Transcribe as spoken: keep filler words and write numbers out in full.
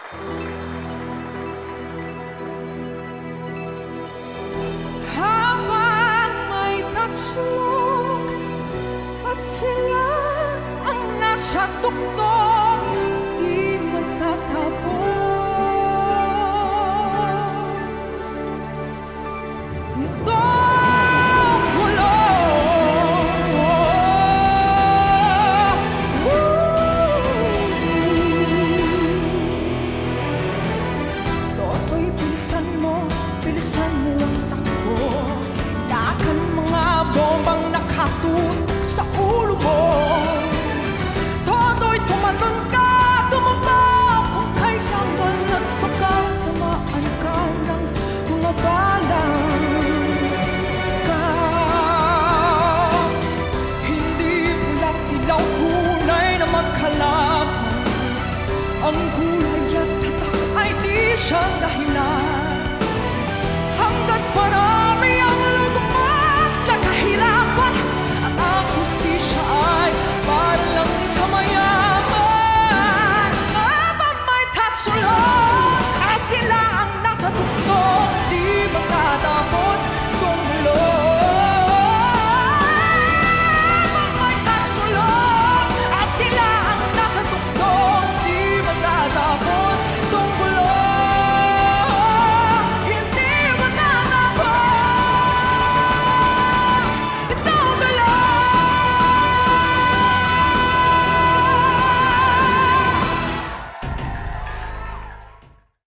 Habang may tatsulok at sila ang nasa tuktok, di magtatapos itong bulong. Toto'y bilisan mo, bilisan mo ang takbo. Yakan mga bombang nakatutok sa ulo mo. Toto'y tumalon ka, tumama kung kailangan at pagkatamaan ka ng mga balang ka. Hindi mulat ilaw tunay na magkalaban. Ang kulay at tatak ay di siyang dahilan